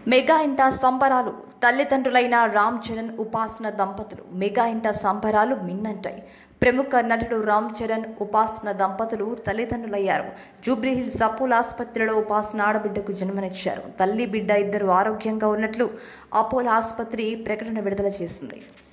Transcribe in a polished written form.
Mega ఇంట సంబరాలు. తల్లిదండ్రులైన రామ్ చరణ్, ఉపాసన దంపతులు మెగా ఇంట సంబరాలు మిన్నంటాయి. ప్రముఖ నటుడు రామ్ చరణ్, ఉపాసన దంపతులు తల్లిదండ్రులయ్యారు. జూబ్లీహిల్స్ అపోలో ఆసుపత్రిలో ఉపాసన ఆడబిడ్డకు జన్మనిచ్చారు. తల్లి బిడ్డ ఇద్దరు ఆరోగ్యంగా ఉన్నట్లు అపోలో ఆసుపత్రి ప్రకటన విడుదల చేసింది.